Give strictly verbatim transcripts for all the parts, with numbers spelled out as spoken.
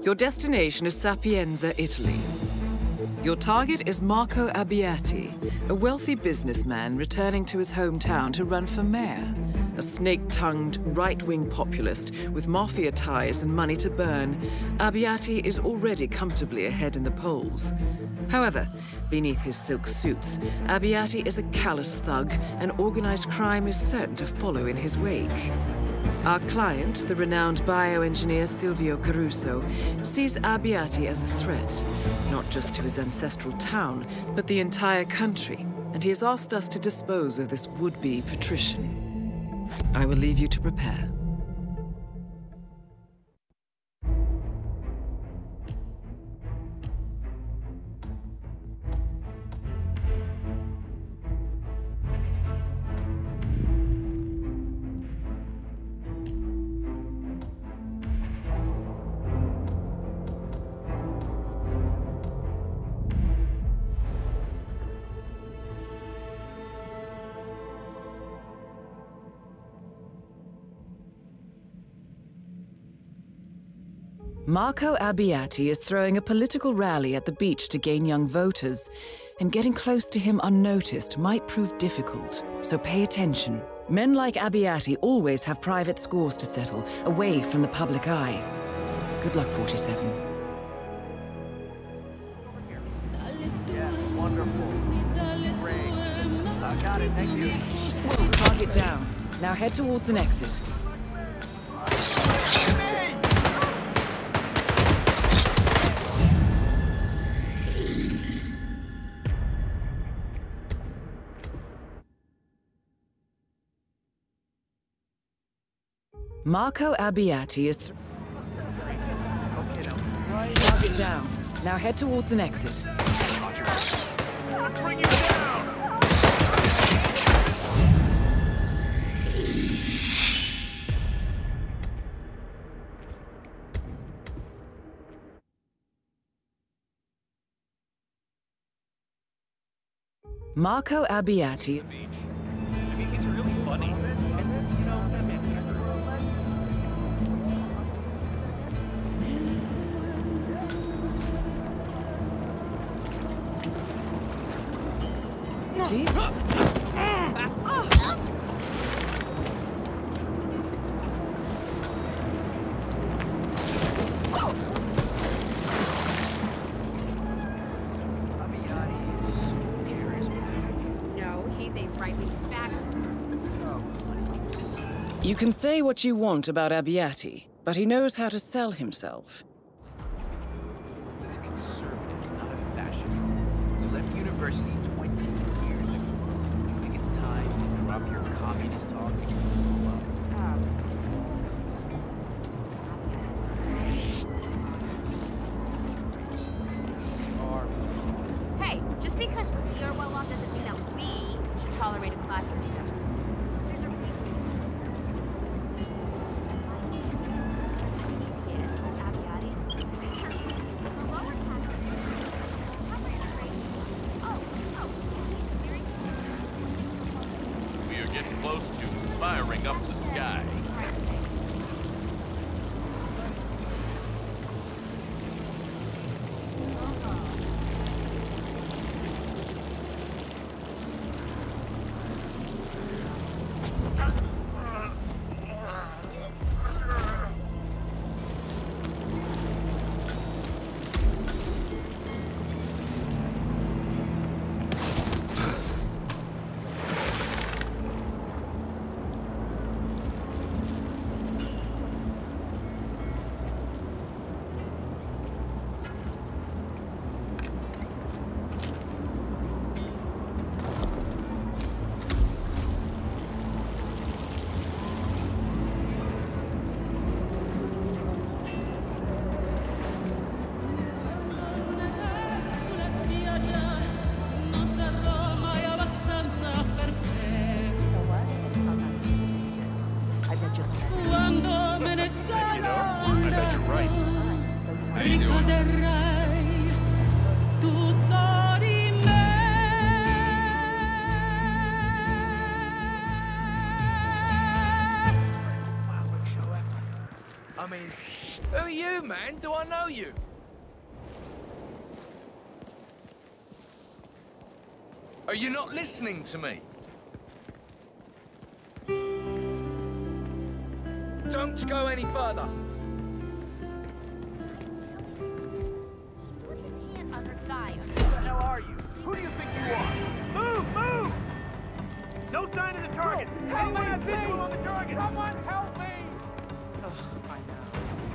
Your destination is Sapienza, Italy. Your target is Marco Abbiati, a wealthy businessman returning to his hometown to run for mayor. A snake-tongued, right-wing populist with mafia ties and money to burn, Abbiati is already comfortably ahead in the polls. However, beneath his silk suits, Abbiati is a callous thug, and organized crime is certain to follow in his wake. Our client, the renowned bioengineer Silvio Caruso, sees Abbiati as a threat, not just to his ancestral town, but the entire country, and he has asked us to dispose of this would-be patrician. I will leave you to prepare. Marco Abbiati is throwing a political rally at the beach to gain young voters, and getting close to him unnoticed might prove difficult, so pay attention. Men like Abbiati always have private scores to settle, away from the public eye. Good luck, forty-seven. Yes, wonderful. Great. I got it, thank you. Target down. Now head towards an exit. Marco Abbiati is... Target down. Now head towards an exit. Bring you down! Marco Abbiati... I mean, he's really funny. And then, you know, Jesus. You can say what you want about Abbiati, but he knows how to sell himself. He's a conservative, not a fascist. He left university twenty years ago. Do you think it's time to drop your communist talk and grow up? Hey, just because we are well off doesn't mean that we should tolerate a class system. There's a reason. We are getting close to firing up the sky. I mean, who are you, man? Do I know you? Are you not listening to me? Don't go any further. Other guy. Who the hell are you? Who do you think you are? Move! Move! No sign of the target. Help me! Visual on the target. Someone help me! Ugh, I know.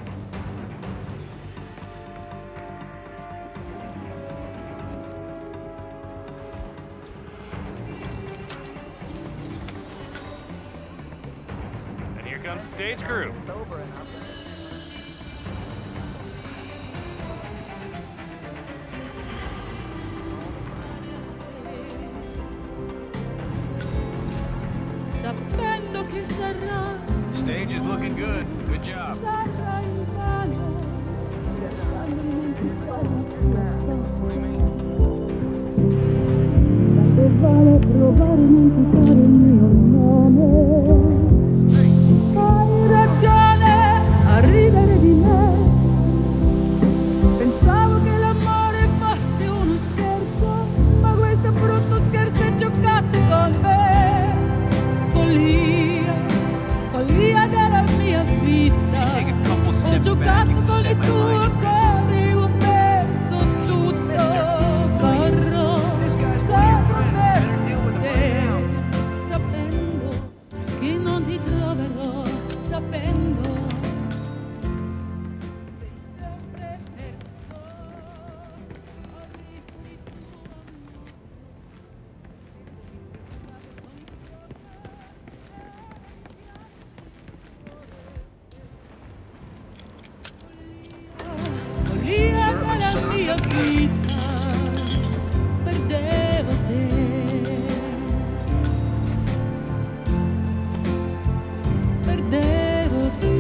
And here comes the stage crew. Sapendo che sarà, Stage is looking good. Good job. sarà in vano. Tanto vale provare a dimenticare il mio nome. Hai ragione a ridere di me. Pensavo che l'amore fosse uno scherzo, ma questo brutto scherzo è giocato con me. Follia, follia della mia vita. Take a couple Ho steps back giocato and con set il my tuo mind at rest. cuore, ho perso tutto. Corro, This guy's one of your friends. corro Better deal with verso it right now. te, sapendo che non ti troverò, sapendo sei sempre perso. Arrivi tu follia della mia vita, perdevo te, perdevo te.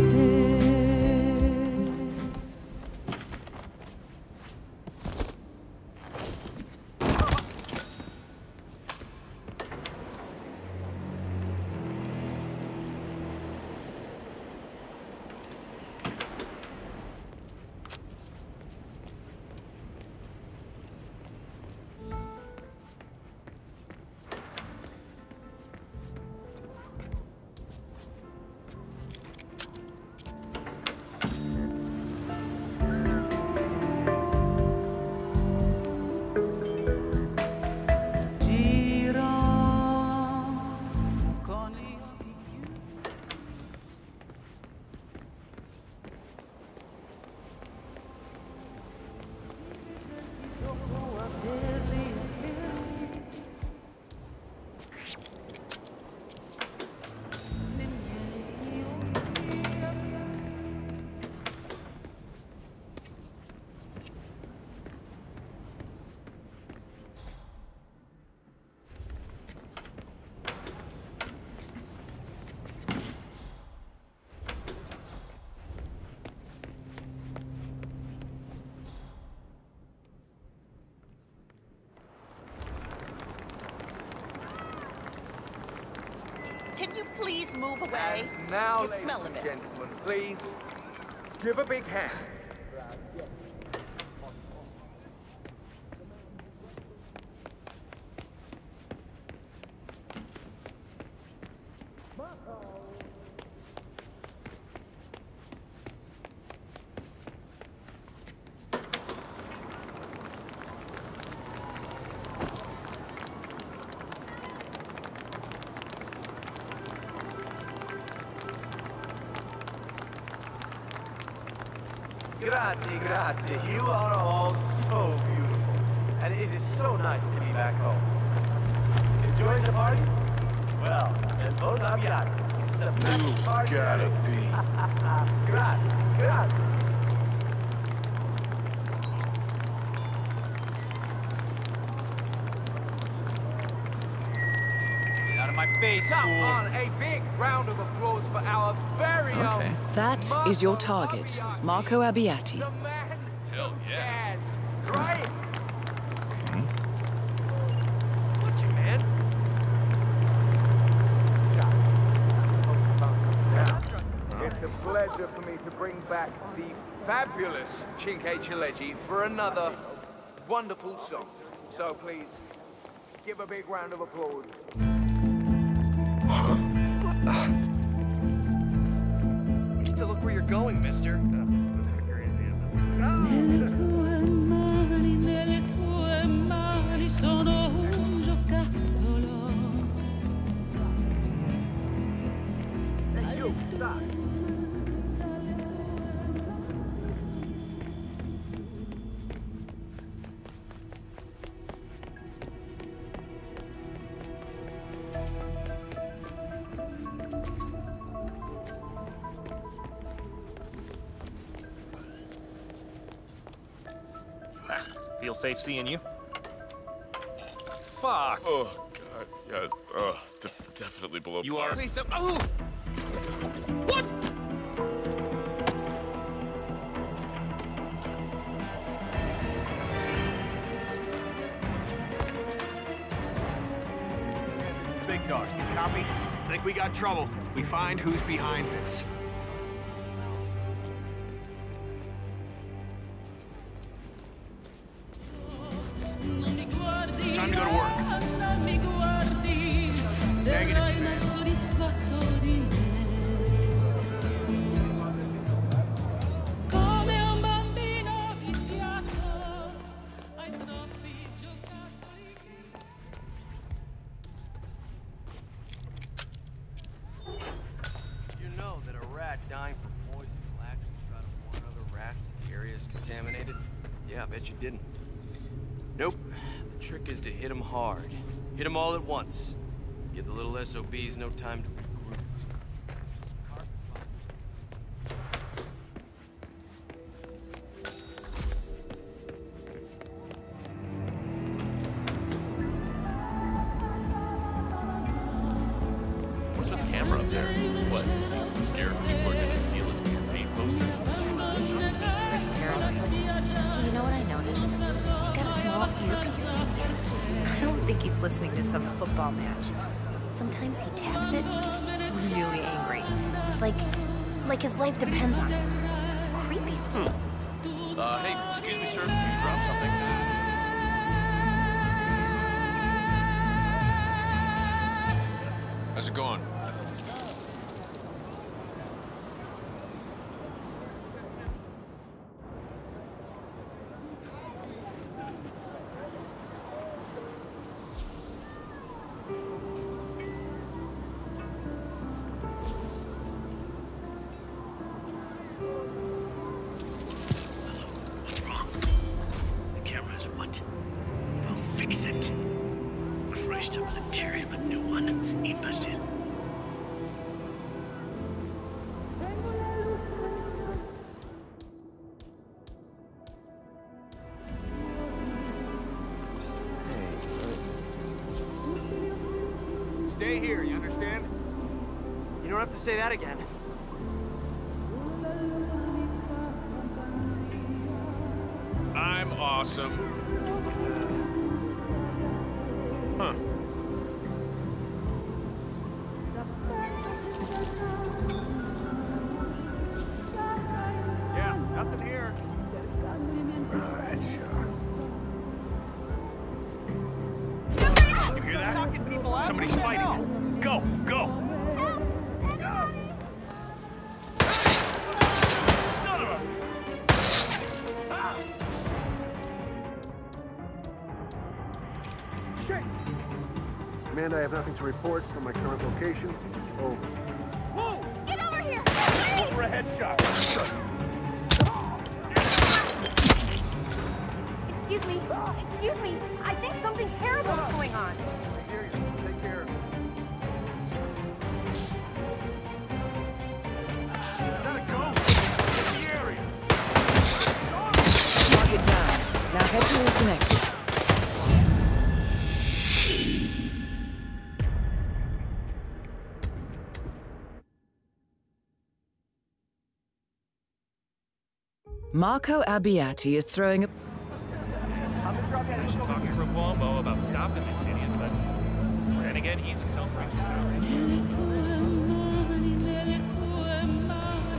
Can you please move away? And now, You ladies smell and of it. gentlemen, please give a big hand. Grazie, grazie. You are all so beautiful. And it is so nice to be back home. Enjoying the party? Well, then both abbiati. It's the best party. Gotta be. Grazie, grazie. Get out of my face, Come fool. on, a big round of applause for our very Okay. own That is your target, Marco Abbiati. the man Hell yeah. jazz, right? What's your man? It's the pleasure for me to bring back the fabulous Cinque Ciliegi for another wonderful song. So please, give a big round of applause. You need to look where you're going, mister. Nelle tue mani, nelle tue mani sono un giocattolo. Hey, you, stop. Feel safe seeing you? Fuck! Oh, God, yeah, uh, de definitely below You par. are- Please don't. Oh! What? Big dog, you copy? Think we got trouble. We find who's behind this. It's time to go to work. Non mi guardi, sarai mai soddisfatto di me. Come un bambino viziato, hai troppi giocattoli. You know that a rat dying from poison will actually try to warn other rats that the area is contaminated? Yeah, I bet you didn't. Nope. The trick is to hit them hard. Hit them all at once. Give the little S O Bs no time to regroup. What's with the camera up there? What? Is he scared people are gonna steal his campaign posters? You know what I noticed? He's got a small earpiece in his ear. I don't think he's listening to some football match. Sometimes he taps it and gets really angry. It's like, like his life depends on it. It's creepy. Hmm. Uh, hey, excuse me, sir. You dropped something. How's it going? What's wrong? The camera's what? I'll fix it. Christ, I'm gonna tear him a new one. Imbecile. Stay here, you understand? You don't have to say that again. I'm awesome. Huh. Yeah, nothing here. You hear that? Somebody's fighting. Go, go. Son of a... Shit! Command, I have nothing to report from my current location. Over. Whoa! Get over here! Go for a headshot. Excuse me. Excuse me. I think something terrible is going on. I hear you. Take care. Gotta go. Get the area. Target down. Now head towards an exit. Marco Abbiati is throwing a... Talking from Cuomo about stopping this idiot, but then again, he's a self-righteous guy. Nelle tue mani, nelle tue mani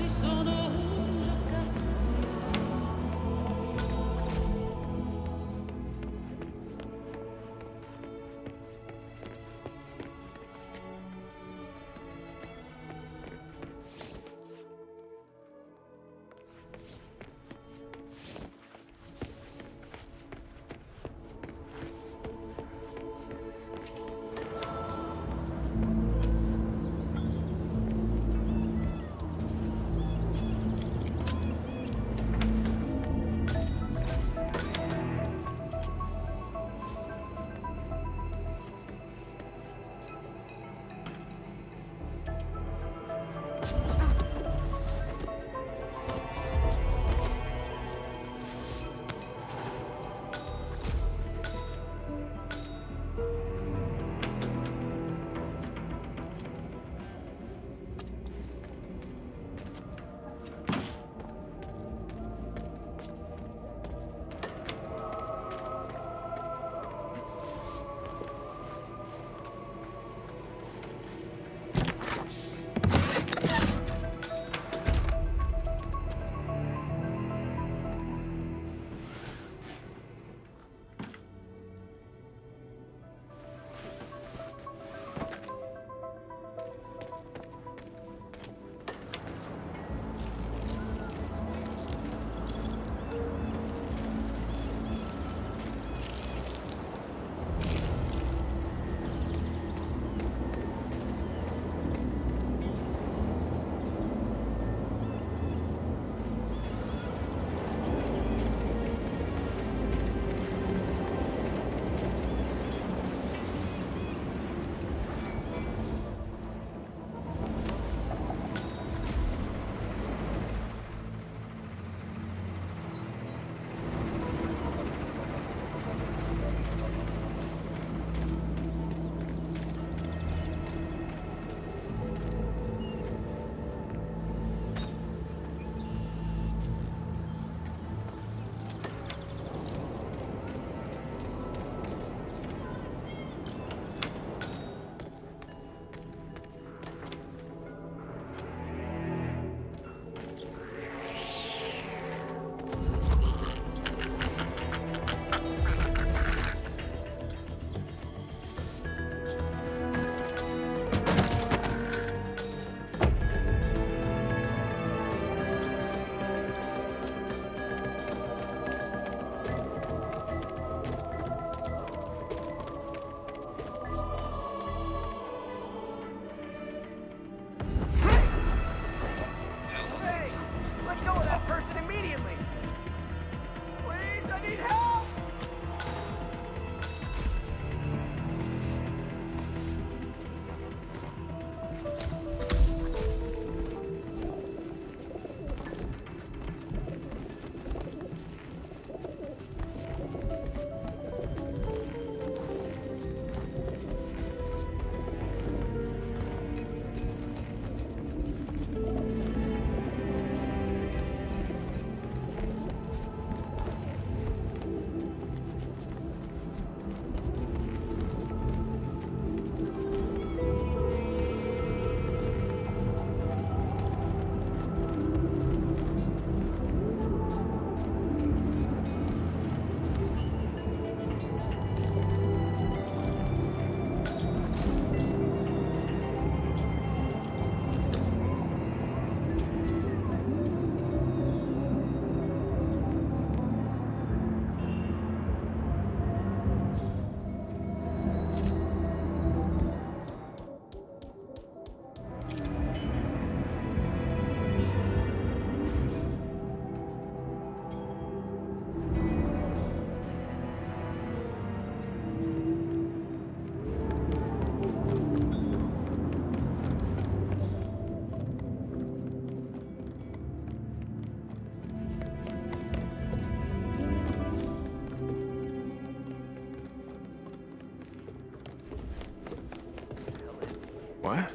What?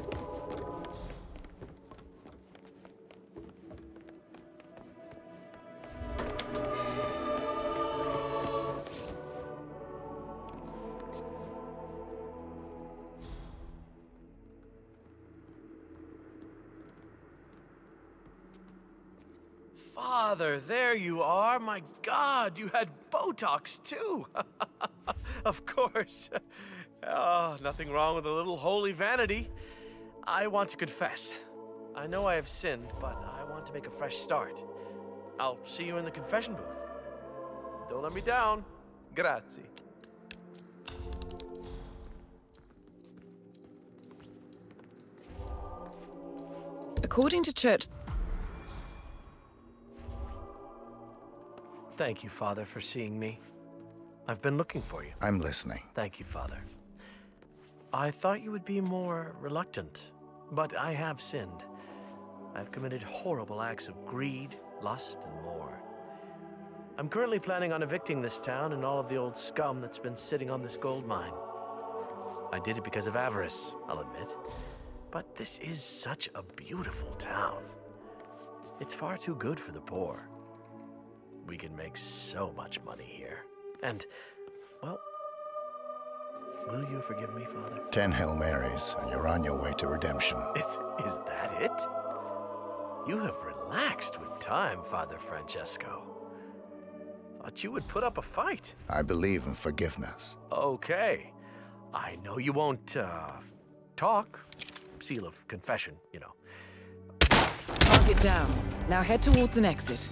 Father, there you are. My God, you had Botox too. Of course. Oh, nothing wrong with a little holy vanity. I want to confess. I know I have sinned, but I want to make a fresh start. I'll see you in the confession booth. Don't let me down. Grazie. According to church... Thank you, Father, for seeing me. I've been looking for you. I'm listening. Thank you, Father. I thought you would be more reluctant, but I have sinned. I've committed horrible acts of greed, lust, and more. I'm currently planning on evicting this town and all of the old scum that's been sitting on this gold mine. I did it because of avarice, I'll admit. But this is such a beautiful town. It's far too good for the poor. We can make so much money here. And, well, will you forgive me, Father? Ten Hail Marys, and you're on your way to redemption. Is, is that it? You have relaxed with time, Father Francesco. Thought you would put up a fight. I believe in forgiveness. Okay. I know you won't, uh, talk. Seal of confession, you know. Target down. Now head towards an exit.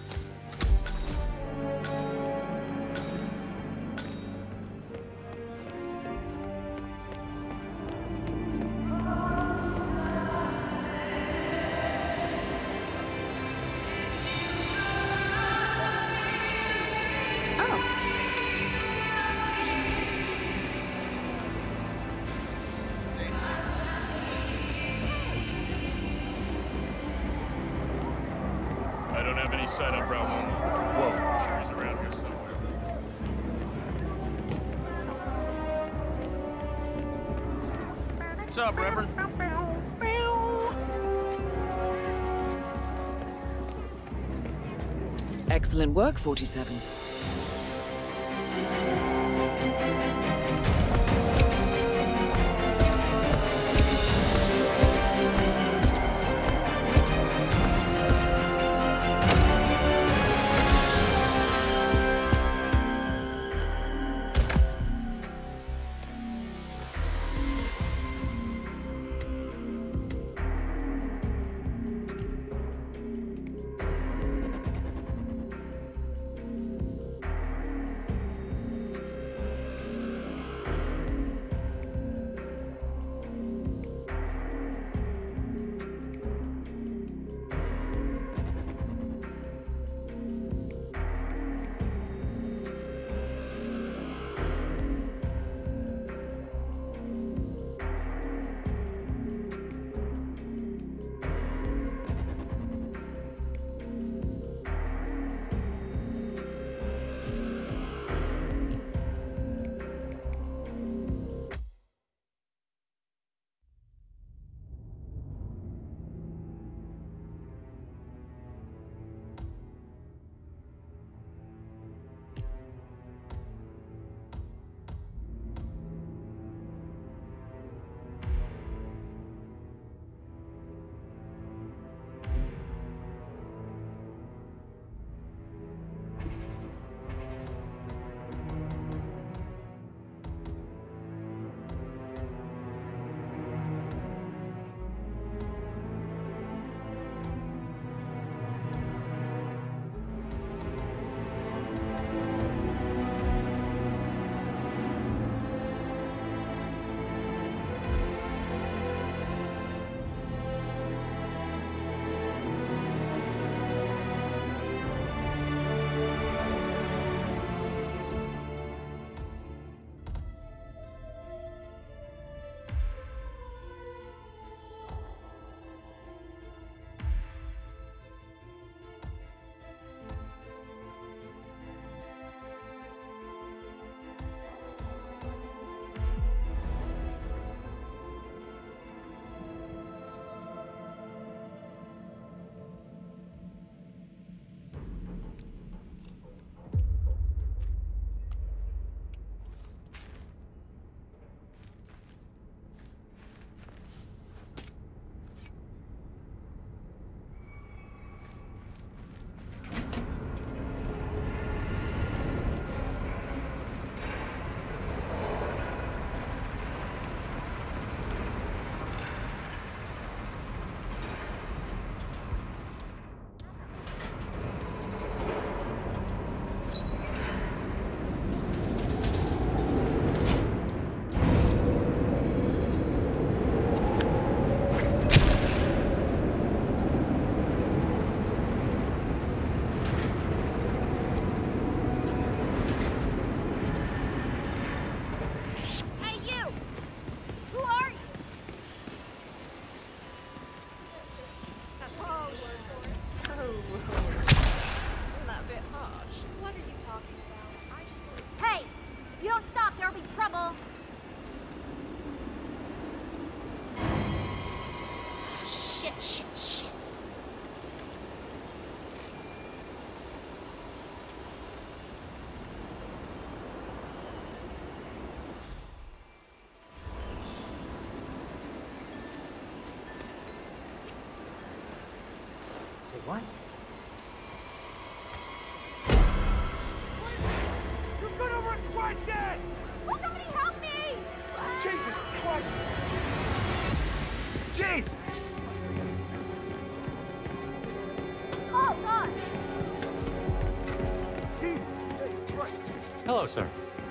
I don't have any sight on Bravo. Whoa. I'm sure he's around here somewhere. What's up, Reverend? Excellent work, forty-seven. Please! Oh, God! Hello, sir.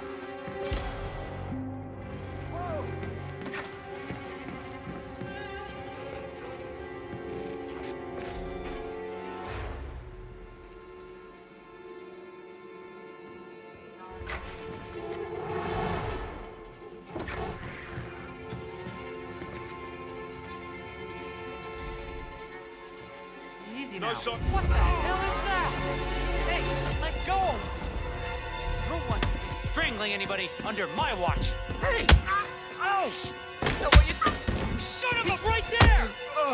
Easy now. No, son. What the hell is that? Hey, let go! No one is strangling anybody under my watch. Hey! Ow! That's not what you... You son of a... right there!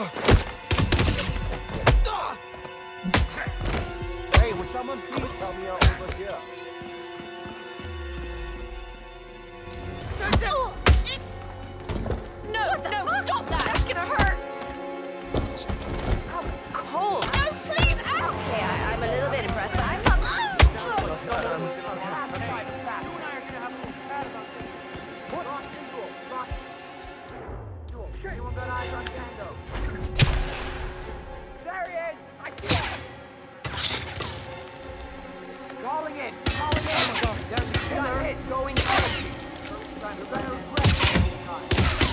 Hey, will someone please tell me you're over here? No, no, stop that! That's gonna hurt! Ow, cold. No, please! Ow! Okay, I, I'm a little bit impressed, but I'm not... Anyone got eyes on Tango? There he is! I see him! Calling in! Calling in! There's a killer hit going out! You're gonna regret it this time.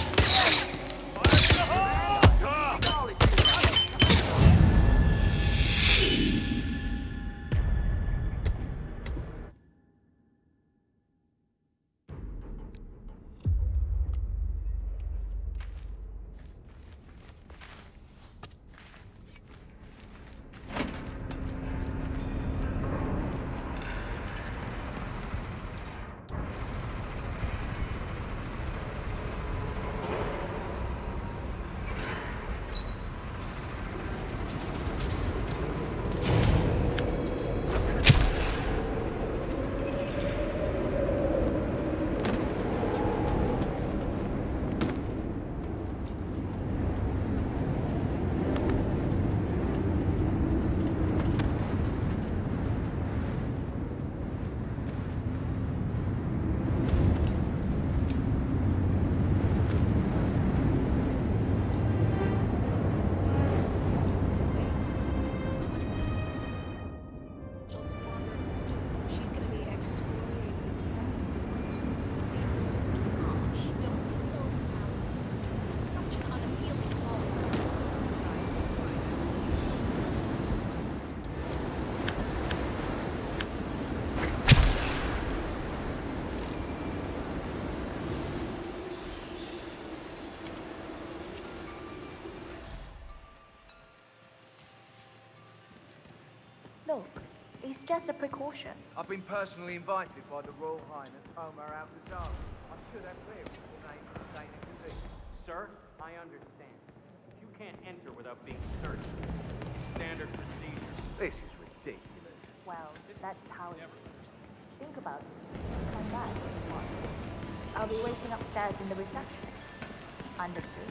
Look, it's just a precaution. I've been personally invited by the Royal Highness Omar Al-Ghazali. I should have cleared the name of the Inquisition. Sir, I understand. You can't enter without being searched. Standard procedure. This is ridiculous. Well, that's how it is. Think about it. Come back if you want. I'll be waiting upstairs in the reception. Understood?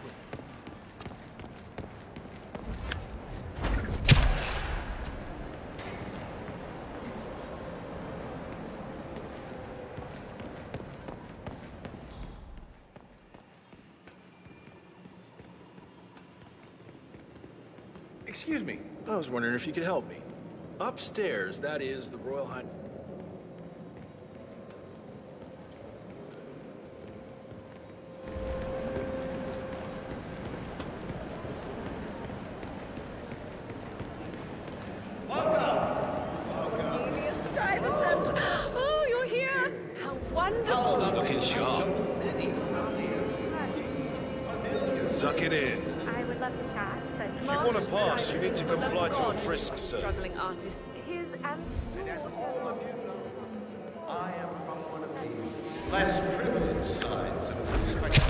Excuse me. I was wondering if you could help me. Upstairs, that is the Royal Highness. Oh, you're here! How wonderful! Looking sharp. Suck it in. I would love to chat, but... If you want to pass, you need to comply to a frisk, sir. Struggling artist. His and... I am from one of the less privileged sides of the spectrum.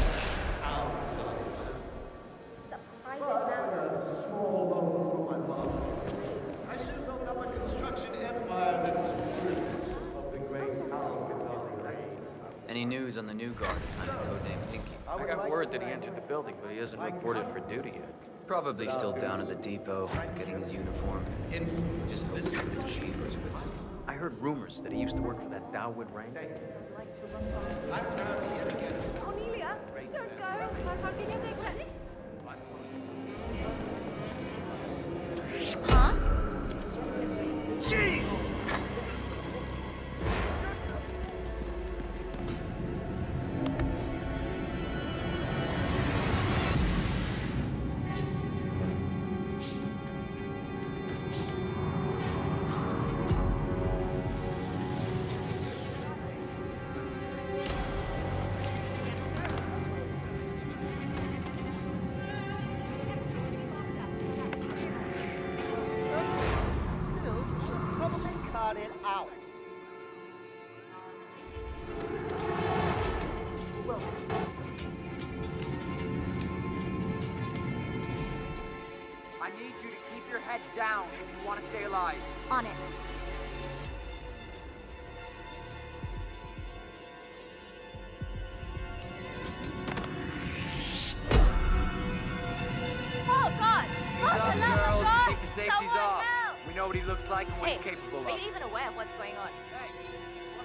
The private matter. Small loan from my father. I soon built up a construction empire that was proof of the great Al-Ghazali. Any news on the new guard assigned codename Pinky? I got word that he entered the building, but he hasn't reported for duty yet. Probably still down at the depot, getting his uniform. Influence. This is cheapers with him. I heard rumors that he used to work for that Dawood rank. I'm proud to yet again. Cornelia, don't go. Huh? Jeez! I need you to keep your head down if you want to stay alive. On it. Oh, God! Ease Oh, up, for the love of girls. God! Take the safeties Someone off. help! We know what he looks like and what Hey, he's capable are of. you even aware of what's going on? Hey, what's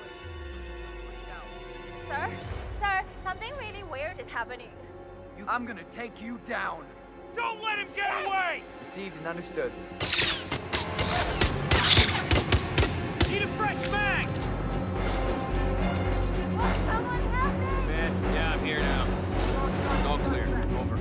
the situation? Sir? Sir, something really weird is happening. You, I'm gonna take you down. Don't let him get away! Received and understood. Need a fresh mag! Oh, someone help me! Man, yeah, I'm here now. It's all clear. Over.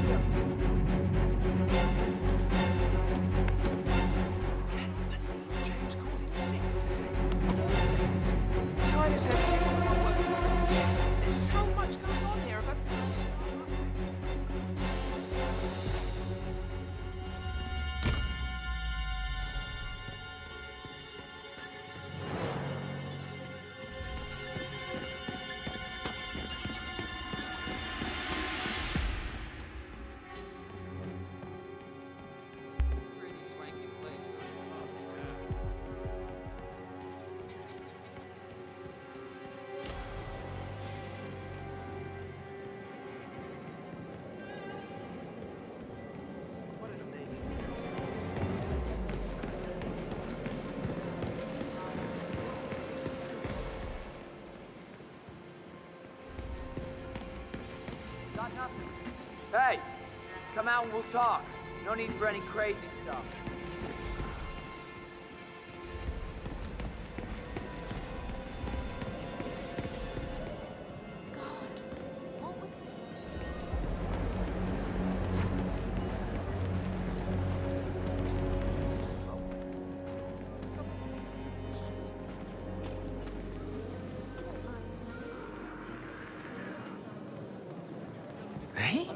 James called in sick today. China's everything on my working triple shifts. There's so much going on here. If I... Pretty swanky place, huh? What an amazing. Got nothing. Hey, come out and we'll talk. No need for any crazy stuff. Hey?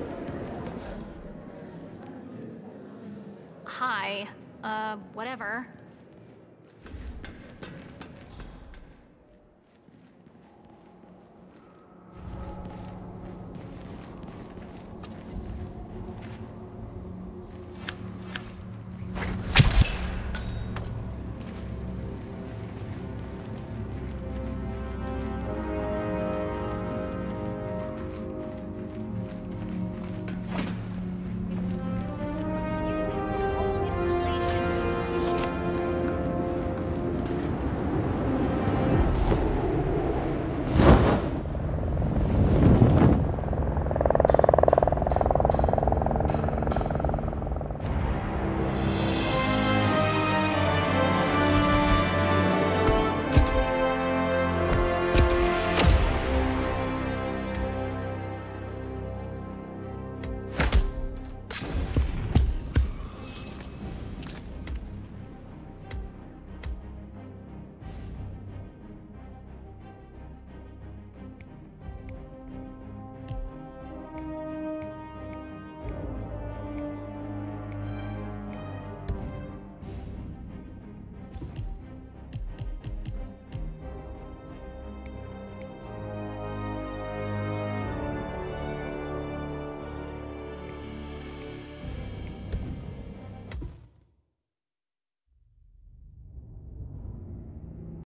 Hi. Uh, whatever.